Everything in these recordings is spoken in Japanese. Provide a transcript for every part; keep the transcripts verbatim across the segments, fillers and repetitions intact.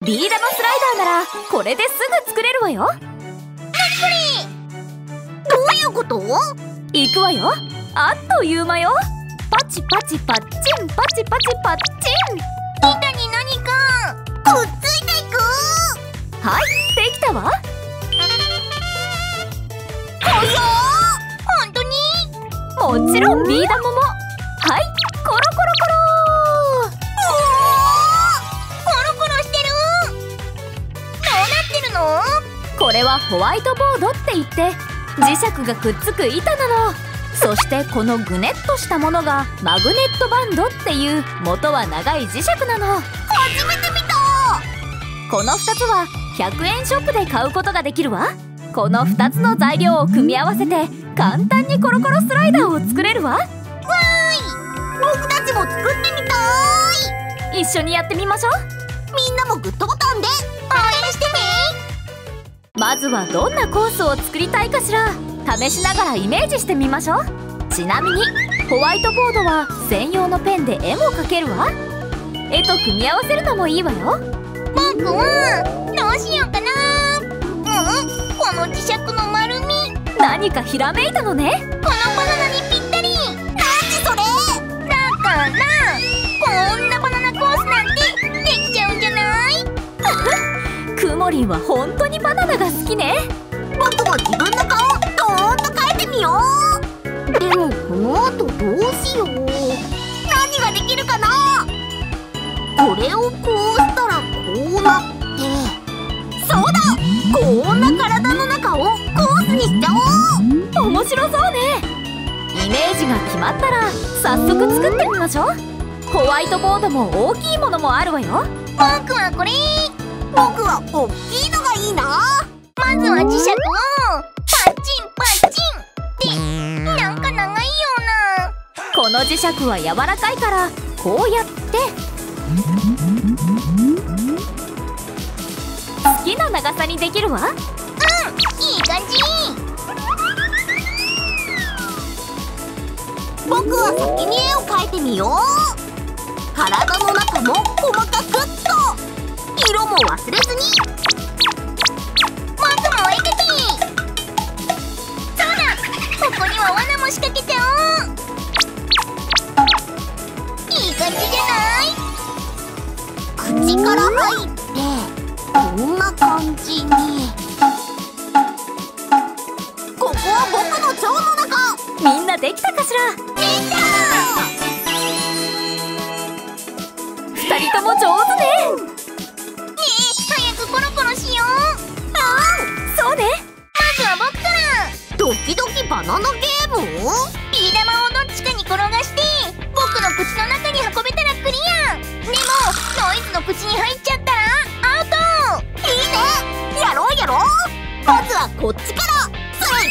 ビー玉スライダーならこれですぐ作れるわよ。 なにこれ、どういうこと？ いくわよ。あっという間よ。パチパチパッチン、パチパチパッチン。 板に何かくっついていく。 はい、できたわ。 はやー、ほんとに？ もちろんビー玉も。はい、コロコロコロ。 おー、コロコロしてる。どうなってるの？ これはホワイトボードって言って磁石がくっつく板なの。そしてこのぐねっとしたものがマグネットバンドっていう元は長い磁石なの。 初めて見た。 このふたつはひゃくえんショップで買うことができるわ。このふたつの材料を組み合わせて簡単にコロコロスライダーを作れるわ。 わーい、僕たちも作ってみたーい。 一緒にやってみましょう。 みんなもグッドボタンで応援してね。 まずはどんなコースを作りたいかしら。試しながらイメージしてみましょう。ちなみにホワイトボードは専用のペンで絵も描けるわ。絵と組み合わせるのもいいわよ。 僕はどうしようかな。うん、この磁石の丸み、 何かひらめいたのね。 このバナナにぴったり。なんでそれ？だからこんなバナナコースなんてできちゃうんじゃない？ くもりんは本当にバナナが好きね。 僕も自分の顔ドーンと描いてみよう。でもこの後どうしよう。何ができるかな。これをこうしたらこうなって、そうだ、こんな体の中をコースにしちゃおう。 面白そうね。イメージが決まったら早速作ってみましょう。ホワイトボードも大きいものもあるわよ。 僕はこれ。僕は大きいのがいいな。まずは磁石をパチンパチンって、なんか長いような。 この磁石は柔らかいからこうやって好きな長さにできるわ。 うん、いい感じ。僕は先に絵を描いてみよう。体の中も細かくっと、色も忘れずに。まずはお絵描き。そうだ、ここには罠も仕掛けちゃおう。いい感じじゃない？口から入ってこんな感じに。ここは僕の腸の中。 みんなできたかしら。 できた。 二人とも上手ね。 ねえ、早くコロコロしよう。 そうね。 まずは僕から。ドキドキバナナゲーム？ビー玉をどっちかに転がして僕の口の中に運べたらクリア。でもノイズの口に入っちゃったらアウト。いいね、やろうやろう。まずはこっちから。すっげ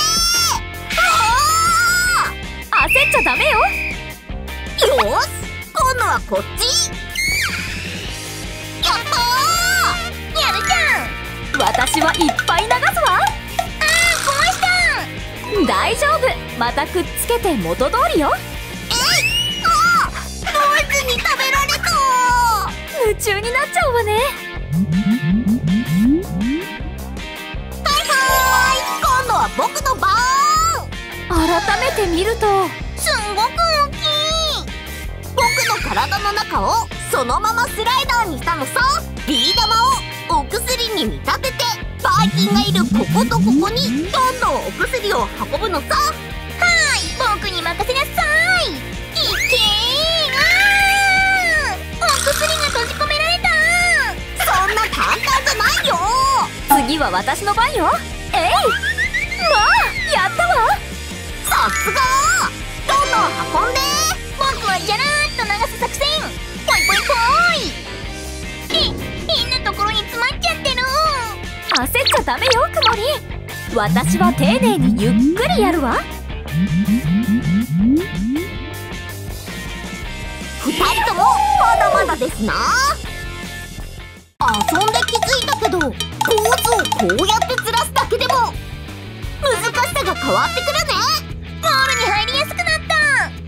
ー。 焦っちゃダメよ。 よし、今度はこっち。やったー。やるじゃん。 私はいっぱい流すわ。 あー、壊した。 大丈夫、またくっつけて元通りよ。 えい、あー、ノイズに食べられた。 夢中になっちゃうわね。 はいはーい、今度は僕の番。 改めて見るとすんごく大きい。僕の体の中をそのままスライダーにしたのさ。ビー玉をお薬に見立ててバーキンがいるこことここにどんどんお薬を運ぶのさ。はーい、僕に任せなさい。いけー。あー、お薬が閉じ込められた。そんな簡単じゃないよ。 次は私の番よ。えい、まあやったわ。 さすが。どんどん運んで。僕はじゃらーっと流す作戦。ぽいぽいぽい。え、変なところに詰まっちゃってる。 焦っちゃダメよ、くもり。私は丁寧にゆっくりやるわ。 ふたりともまだまだですな。遊んで気づいたけど、ポーズをこうやってずらすだけでも難しさが変わってくるね。ゴールに入りやすくなった。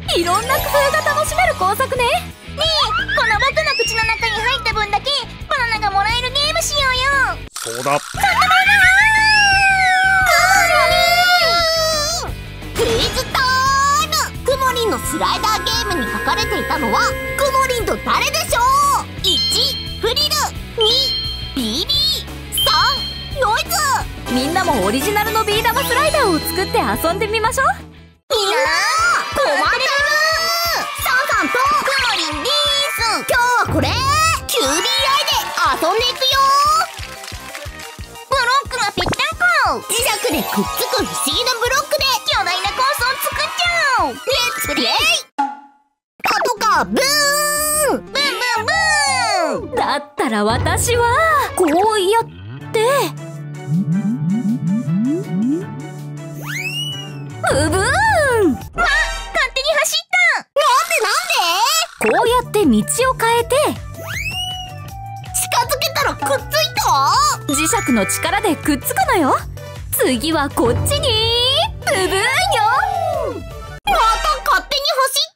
いろんな工夫が楽しめる工作ね。 ねえ、この僕の口の中に入った分だけバナナがもらえるムしようよ。 そうだ。 クイズタイム。くもりんのスライダーゲームに書かれていたのはくもりんと誰でしょう。いちフリル、にビービー、さんノイズ。 みんなもオリジナルのビー玉スライダーを作って遊んでみましょう。 みんな困ってる。サンさんとくもりんです。今日はこれ キュービーアイ で遊んでいくよ。ブロックがぺったんこ。磁石でくっつく不思議なブロックで巨大なコースを作っちゃおう。レッツプレイ。パトカーブーンブンブンブーン。 だったら私はこうやってブブーン。わっ、勝手に走った。 なんでなんで。 こうやって道を変えて近づけたらくっついた。 磁石の力でくっつくのよ。次はこっちにブブーンよ。 また勝手に走った。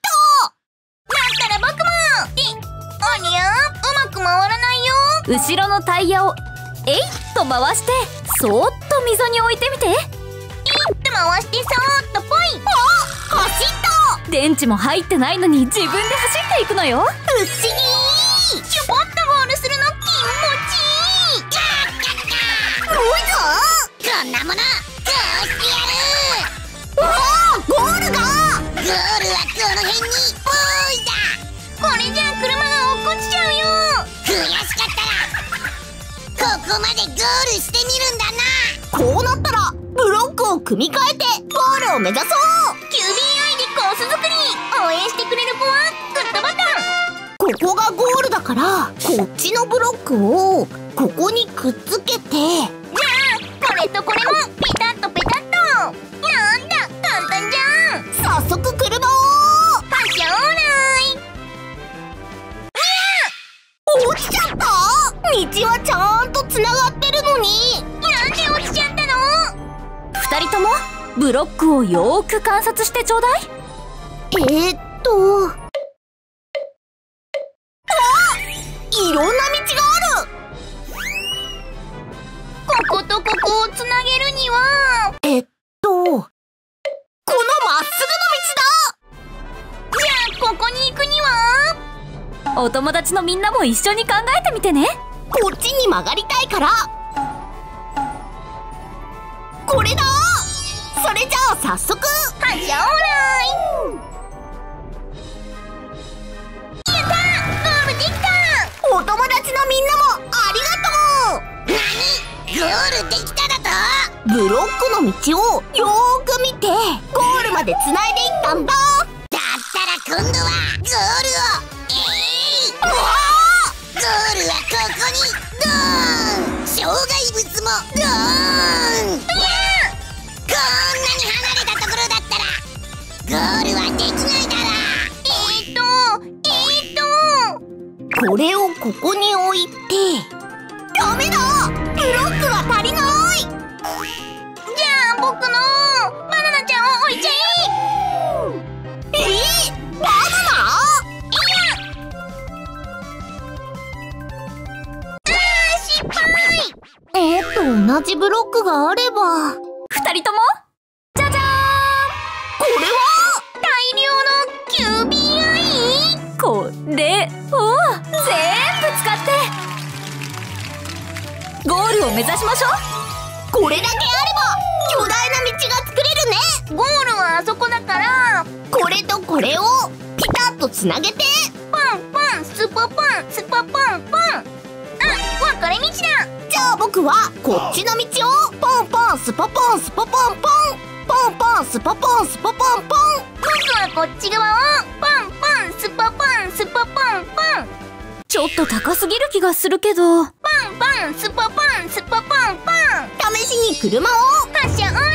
だったら僕も。え、ありゃ、うまく回らないよ。 後ろのタイヤをえいっと回してそーっと溝に置いてみて。 えいって回してそーっとポイ。あ、走った。 電池も入ってないのに自分で走っていくのよ。 不思議。ちょこっとゴールするの気持ちいい。ノイズ、こんなものこうしてやる。わあ、ゴールが。ゴールはこの辺にポイだ。これじゃ車が落っこちちゃうよ。悔しかったらここまでゴールしてみるんだな。こうなったらブロックを組み替えてゴールを目指そう。 キュービーアイ でコース作り応援してくれる子はグッドボタン。ここがゴールだからこっちのブロックをここにくっつけて、じゃあこれとこれもペタッとペタッと。なんだ簡単じゃん。早速車を発車オーライ。落ちちゃった。道はちゃんとつながってるのになんで落ちちゃったの。 ふたりともブロックをよーく観察してちょうだい。 えー、っとあ、いろんな道がある。こことここをつなげるにはえっとこのまっすぐの道だ。じゃあここに行くには。 お友達のみんなも一緒に考えてみてね。 こっちに曲がりたいからこれだ。それじゃあ早速発車オーライ。やったー、ゴールできた。お友達のみんなもありがとう。何、ゴールできただと。ブロックの道をよーく見てゴールまでつないでいったんだ。だったら今度はゴールをえい、うわー、ゴールはここにドーン。障害物もドーン。いやー、こんなに離れたところだったらゴールはできないだろ。えーっとえーっとこれをここに置いて。ダメだ、ブロックが足りない。じゃあ僕のバナナちゃんを置いちゃえ。えー、バナナ。えー、っと同じブロックがあれば。 ふたりともじゃじゃーん。 これは大量の キュービーアイ。 これを全部使ってゴールを目指しましょう。 これだけあれば巨大な道が作れるね。ゴールはあそこだからこれとこれをピタッとつなげてパンパンスパパンスパパンパン。あ、分かれ道だ。じゃあ僕はこっちの道をポンポンスパポンスパポンポンポンポンスパポンスパポンポン。僕はこっち側をポンポンスパポンスパポンポン。 ちょっと高すぎる気がするけど。 ポンポンスパポンスパポンポン。試しに車を発車オーライ。止まっ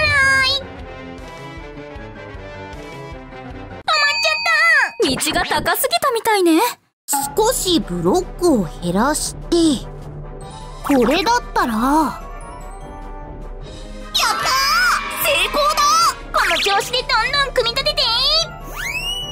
ちゃった。 道が高すぎたみたいね。 少しブロックを減らしてこれだったら。やったー、成功だ。この調子でどんどん組み立てて。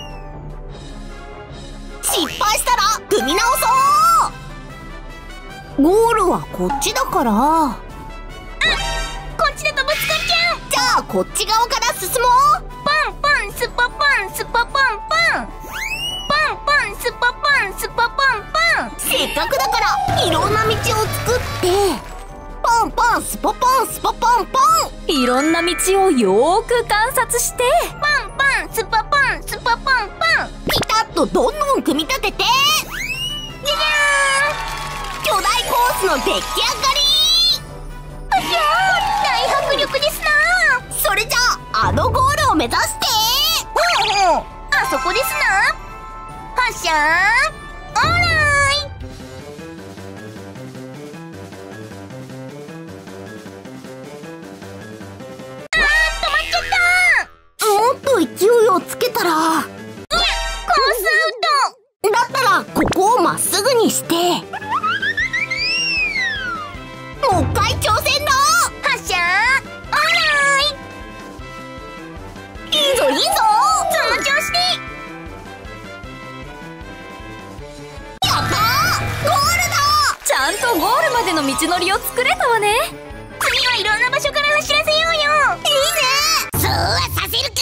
失敗したら組み直そう。 ゴールはこっちだから。あ、 こっちだとぶつかっちゃう。 じゃあこっち側から進もう。 パンパンスパパンスパパンパン。パンパンスパパンスパパンパン。 せっかくだからいろんな道を作ってパンパンスパパンスパパンパン。 いろんな道をよーく観察してパンパンスパパンスパパンパン。 ピタッとどんどん組み立てて、じゃじゃーん、巨大コースの出来上がり。 あひゃー、大迫力ですな。 それじゃああのゴールを目指して。 ほうほう、あそこですな。発射オーライ。あー、止まっちゃった。 もっと勢いをつけたら。いや、 コースアウト。 だったらここをまっすぐにしてもう一回挑戦だ。 発射オーライ。 いいぞいいぞ、 その調子で。 やったー、ゴールだ。 ちゃんとゴールまでの道のりを作れたわね。次はいろんな場所から走らせようよ。いいね。 そうはさせるか。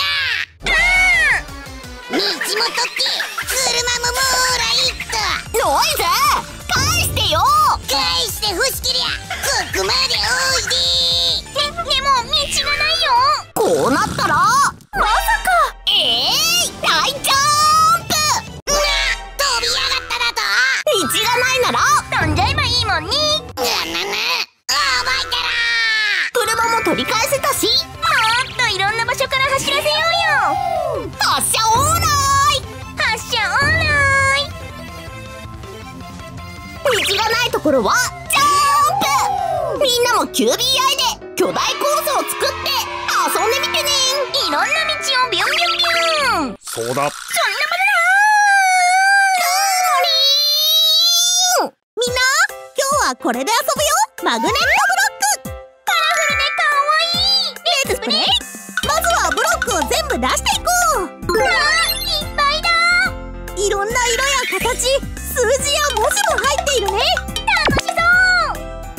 あ道もとって車ももーらいっと。ノイズ返してよ。返してほしけりゃここまでおいで。 ー、で、でも道がないよ。 こうなったらまさか。 えーい、大ジャンプ。うわ、飛び上がっただと。道がないなら飛んじゃえばいいもんね。 ななな、覚えたら車も取り返せたし、 もっといろんな場所から走らせようよ。 発射オーライ。 発射オーライ。 道がないところはジャンプ。みんなも キュービーアイ で巨大コースを作って遊んでみてね。 いろんな道をビュンビュンビュン。 そうだ。 そんなものだ。 みんな今日はこれで遊ぶよ。マグネットブロック。 カラフルでかわいい。レッツプレイ。 まずはブロックを全部出していこう。 うわー、いっぱいだ。 いろんな色や形、数字や文字も入っているね。 楽しそう。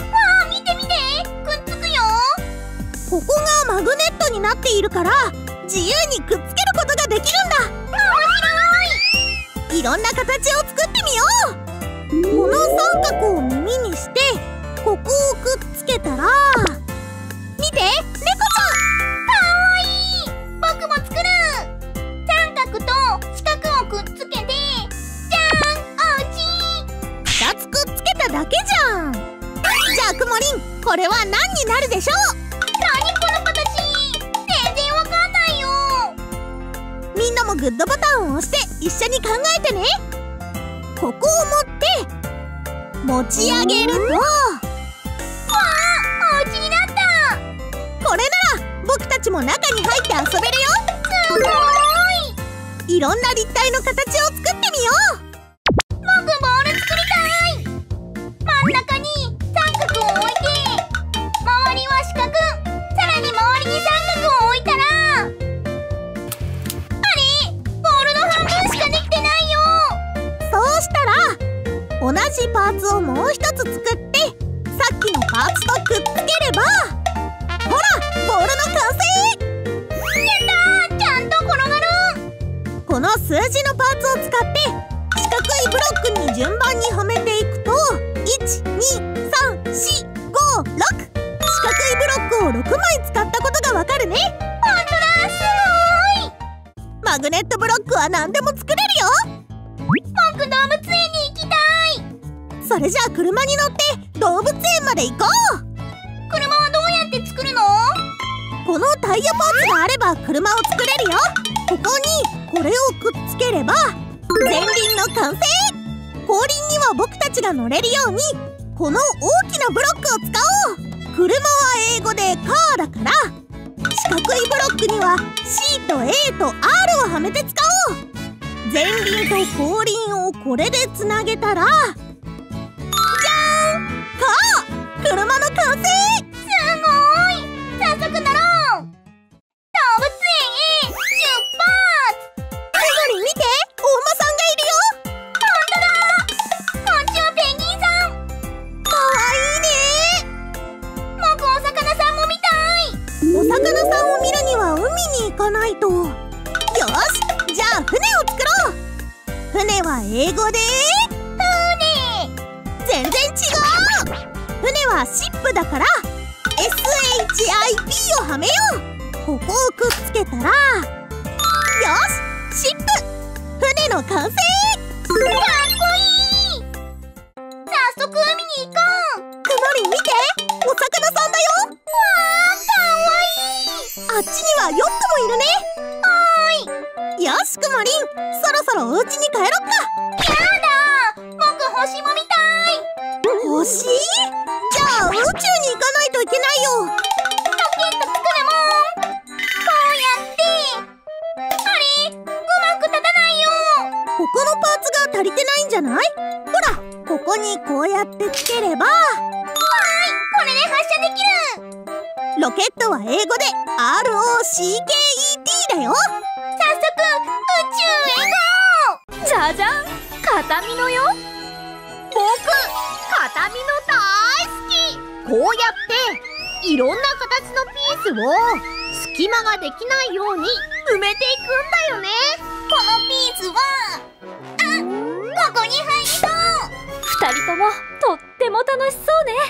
わあ、見て見て、くっつくよ。 ここがマグネットになっているから自由にくっつけることができるんだ。 面白い。 いろんな形を作ってみよう。この三角を耳にしてここをくっつけたら、見て、猫ちゃん。 かわいい。僕も作る。三角と四角をくっつけて、じゃん、おうち。 ふたつくっつけただけじゃん。じゃあくもりん、これは何になるでしょう。 何この形、全然わかんないよ。 みんなもグッドボタンを押して一緒に考えてね。ここを持って持ち上げると、 わあ、お家になった。 これなら僕たちも中に入って遊べるよ。 すごーい。 いろんな立体の形を作ってみよう。 僕ボール作りたい。真ん中に三角を置いて、周りは四角、さらに周りに三角を置いたら、あれ、ボールの半分しかできてないよ。 そうしたら同じパーツをもう一つ作ってさっきのパーツとくっつければ、ほらボールの完成。 やったー、ちゃんと転がる。 この数字のパーツを使って四角いブロックに順番にはめていくと、いち、に、さん、よん、ご、ろく、四角いブロックをろくまい使ったことがわかるね。 ほんとだ、すごーい。 マグネットブロックは何でも作れるよ。 僕動物園に行きたい。 それじゃあ車に乗って動物園まで行こう。 車はどうやって作るの？ このタイヤパーツがあれば車を作れるよ。ここにこれをくっつければ前輪の完成。後輪には僕たちが乗れるようにこの大きなブロックを使おう。車は英語でカーだから四角いブロックには シー と エー と アール をはめて使おう。前輪と後輪をこれでつなげたら、じゃーん、カー、車の完成。 すごーい。早速乗ろう。動物園へ出発。 すぐに見て、お馬さんがいるよ。 ほんとだ。こっちはペンギンさん。 かわ船は英語で船。全然違う。船はシップだから エスエイチアイピー をはめよう。ここをくっつけたら、よし、シップ船の完成。かっこいい。早速海に行こう。くまりん見て、お魚さんだよ。わー、かわいい。あっちにはヨットもいるね。はーい。よしくまりん、そろそろお家に帰ろっか。やだ、僕星も見たい。星？じゃあ宇宙に行かないといけないよ。ロケット作るもん。こうやって。あれ、うまく立たないよ。ここのパーツが足りてないんじゃない？ほら、ここにこうやってつければ。わーい、これで発射できる。ロケットは英語で アールオーシーケーイーティー だよ。早速宇宙へ行こう。 じゃじゃん、片身のよ。 僕、片身の大好き。こうやっていろんな形のピースを隙間ができないように埋めていくんだよね。このピースは、あ、ここに入りそう。 二人ともとっても楽しそうね。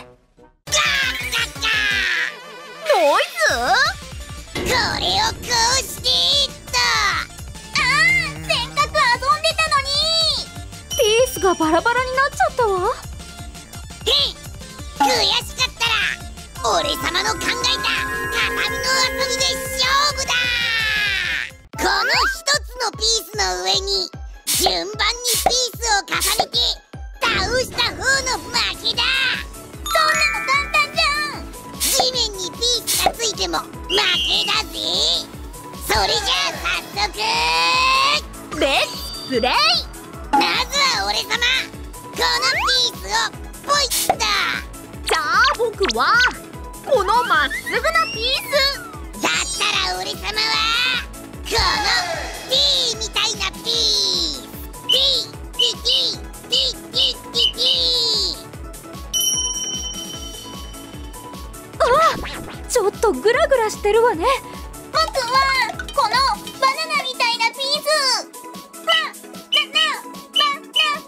ノイズ？これをこうしていった。あー、せっかく遊んでたのに。 ピースがバラバラになっちゃったわ。 へっ、悔しかったら俺様の考えた片身の遊びで勝負だ。この一つのピースの上に順番にピースを重ねて倒した方の負けだ。そんなの簡単じゃん。地面にピースがついても負けだぜ。それじゃあ早速レッツプレイ。まずは俺様、このピースをポイッと。じゃあ僕はこのまっすぐなピースだったら、俺様はこの T みたいなピース。 T T T T T T T。 あ、ちょっとグラグラしてるわね。 僕はこのバナナみたいなピース。な、な、な、な、な、な、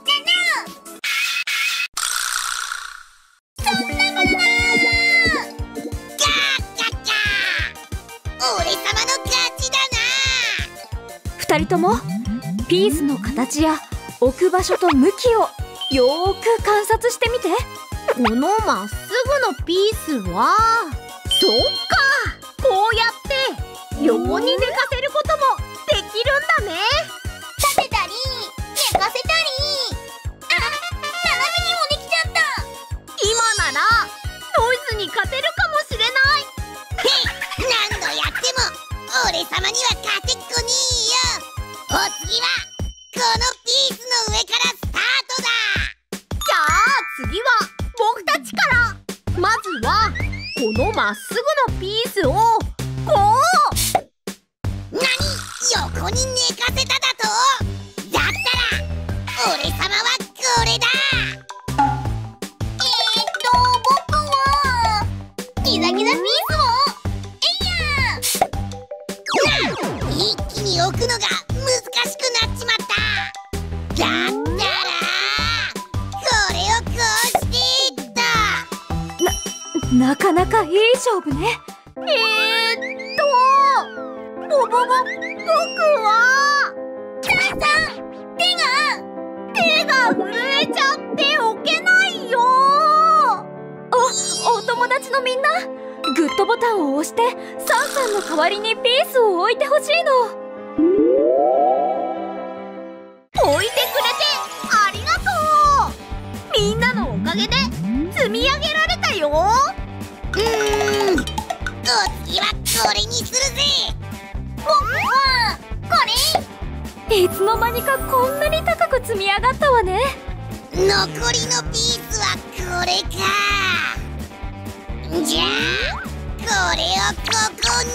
な、そんなバナナ。ガーガッガー。俺様の勝ちだな。 二人ともピースの形や置く場所と向きをよーく観察してみて。 このまっすぐのピースは、そっか、こうやって横に寝かせることもできるんだね。立てたり寝かせたり、あ、斜めにもできちゃった。今ならノイズに勝てるかもしれない。へっ、何度やっても俺様には勝てっこねえよ。お次はこのピースの上からスタートだ。じゃあ次は僕たちから。まずはこのまっすぐのピースをこう。なに、横に寝かせただと？だったら俺様はこれだ。えーっと僕はギザギザピースをえいやー。一気に置くのが難しくなっちまった。だったらこれをこうしていった。 なかなかいい勝負ね。 えーっとぼぼぼ僕はさんさん、手が手が震えちゃって置けないよ。 お、お友達のみんな、グッドボタンを押してサンさんの代わりにピースを置いてほしいの。 置いてくれてありがとう。みんなのおかげで積み上げられたよ。うーん、お次はこれにするぜ。僕はこれ。 いつの間にかこんなに高く積み上がったわね。 残りのピースはこれか。じゃあこれをここに。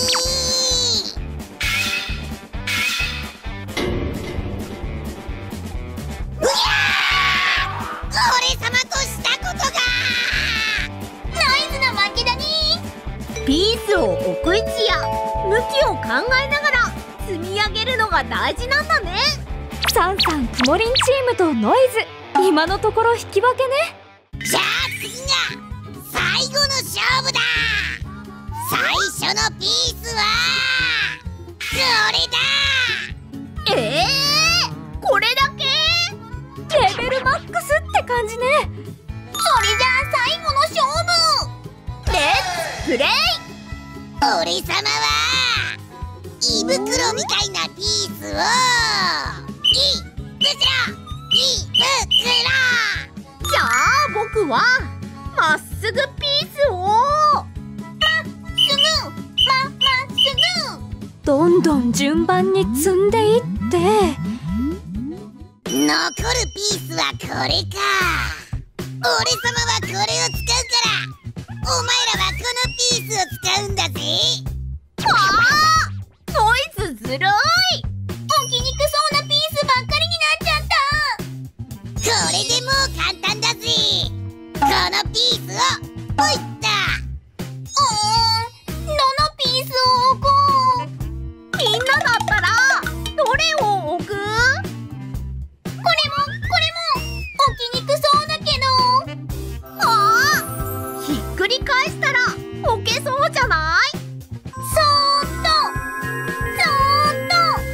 うわー、俺様としたことが。ノイズの負けだね。ピースを置く位置や向きを考えながら積み上げるのが大事なんだね。 サンさんくもりんチームとノイズ、今のところ引き分けね。 じゃあ次が最後の勝負だ。最初のピースはこれだ。えー、これだけ？ レベルマックスって感じね。 それじゃあ最後の勝負、レッツプレイ。俺様は胃袋みたいなピースを胃袋胃袋。じゃあ僕はまっすぐピースをまっすぐままっすぐ。 どんどん順番に積んでいって、 残るピースはこれか。俺様はこれを使うからお前らはこのピースを使うんだぜ。はあ、ノイズずるい。起きにくそうなピースばっかりになっちゃった。これでもう簡単だぜ。このピースを置いた。うーん、どのピースを置こう。みんなだったらどれを置く？これもこれも置きにくそうだけど。ああ、ひっくり返したら置けそうじゃない？そーっとそーっと。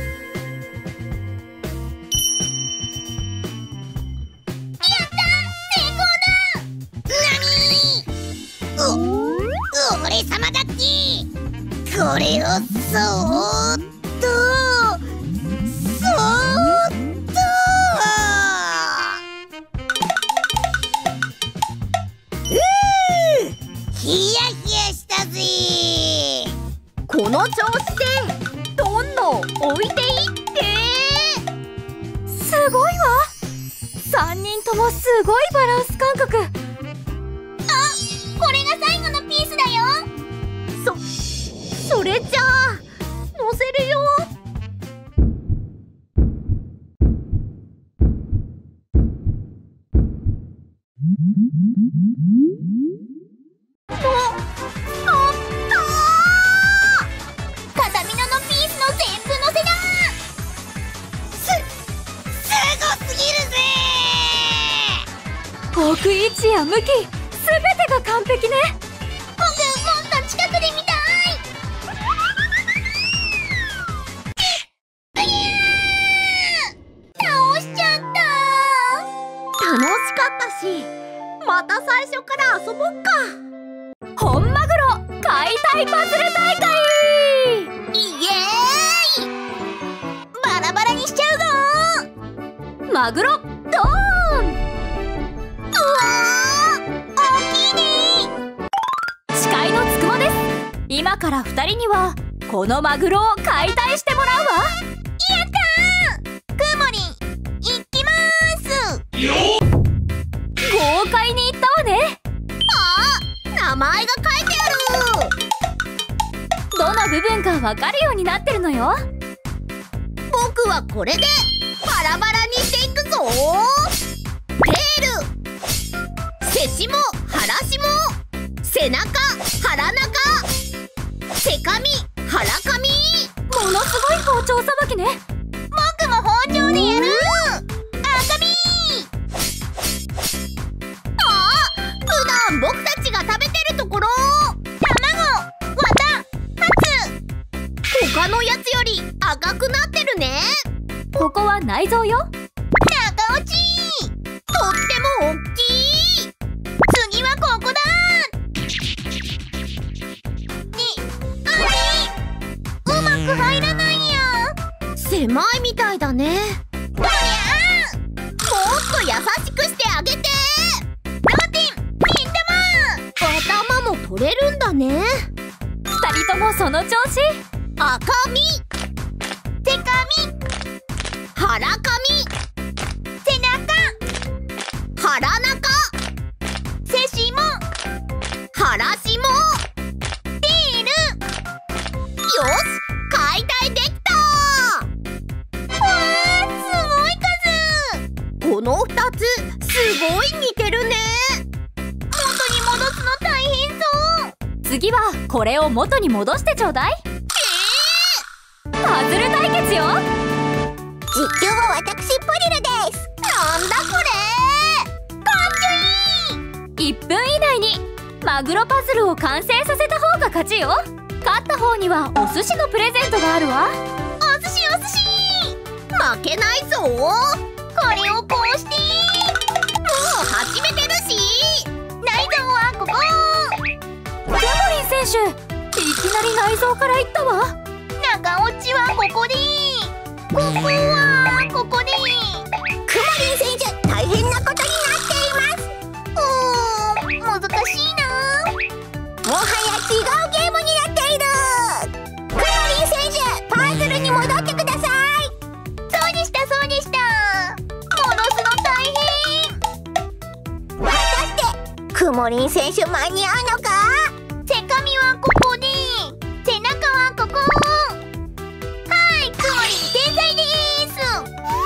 やったー、成功だ。なにー？お、俺様だっけ。これをそーっとそーっと。うー、ヒヤヒヤしたぜ。この調子でどんどん置いていって。 すごいわ。さんにんともすごいバランス感覚。 あ、これが最後のピースだよ。そ、それじゃあ乗せるよ。お、乗ったー。片見ののピースの全部乗せだ。す、すごすぎるぜ。 置く位置や向き、すべてが完璧ね。 僕もっと近くで見たい。うやー、倒しちゃった。楽しかったし、また最初から遊ぼっか。 本マグロ解体パズル大会。 イエーイ。バラバラにしちゃうぞ。 マグロドーン。 うわー、大きいね。 司会のつくもです。今からふたりにはこのマグロを解体してもらうわ。 やったー。くもりん、行きまーす。 豪快にいったわね。 あー、名前が書いてある。 どの部分かわかるようになってるのよ。 僕はこれでバラバラにしていくぞ。テール、背しも腹しも、背中腹中、背髪腹髪。 ものすごい包丁さばきね。 僕も包丁でやる。赤身。ああ、普段僕たちが食べてるところ。卵、わた、ハツ。他のやつより赤くなってるね。 ここは内臓よ。 中落ち。とっても大きい。次はここだ。に、あれ、うまく入らないや。狭いみたいだね。おりゃー、もっと優しくしてあげて。ローティン、ピン玉。頭も取れるんだね。 ふたりともその調子。 赤身、手髪、腹髪、背中、腹中、背しも、腹しも、テール。よし、解体できた。わー、すごい数。このふたつすごい似てるね。元に戻すの大変そう。 次はこれを元に戻してちょうだい。パズル対決よ。 実況は私プリルです。なんだこれ、かっちょいい。 いっぷん以内にマグロパズルを完成させた方が勝ちよ。勝った方にはお寿司のプレゼントがあるわ。 お寿司お寿司、負けないぞ。これをこうして、もう始めてるし、内臓はここ。 ヤモリン選手、いきなり内臓からいったわ。 中落ちはここで、ここはここで。くまりん選手、大変なことになっています。うーん、難しいな。もはや違うゲームになっている。くまりん選手、パズルに戻ってください。そうでしたそうでした。戻すの大変。果たしてくもりん選手間に合うのか。背髪はここで、背中はここ。はい、くもりん天才です。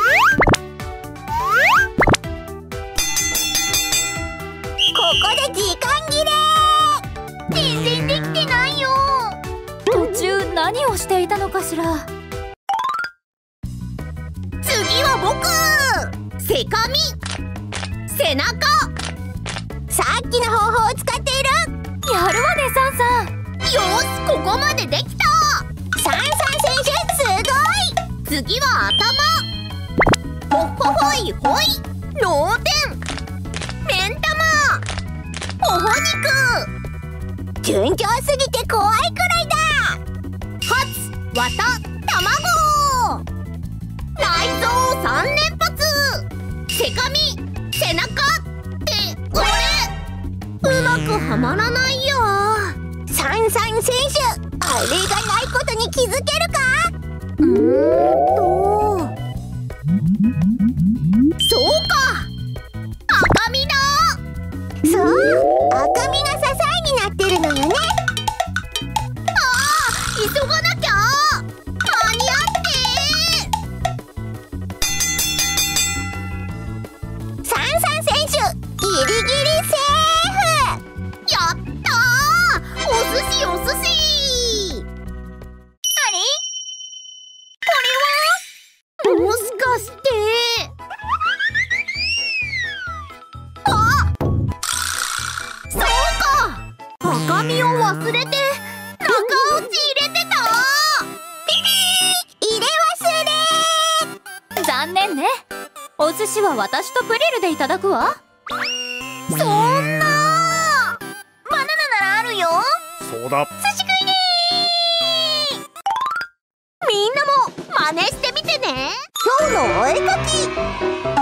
ここで時間切れ。全然できてないよ。 途中何をしていたのかしら。 次は僕。背髪、背中。さっきの方法を使っている。 やるわね、サンさん。 よし、ここまでできた。サンサン選手、すごい。次は頭。ほっほほいほい、脳天、目ん玉、ほほ肉。順調すぎて怖いくらいだ。はつ、わた、卵。内臓三連発。背髪、背中って俺うまくはまらないよ。サンサン選手、あれがないことに気づけるか。うーんと、そうか、赤身だ。そう、赤身が支えになってるのよね。ああ、急がなきゃ。間に合って。サンサン選手、ギリギリセーフ。やったー、お寿司お寿司。あれ、これはもしかして。あ、そうか、赤身を忘れて中落ち入れてた。入れ忘れ。 残念ね。お寿司は私とプリルでいただくわ。 そんな、バナナならあるよ。 そうだ。 寿司食いねー。みんなも真似してみてね。今日のお絵かき。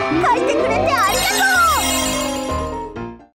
描いてくれてありがとう。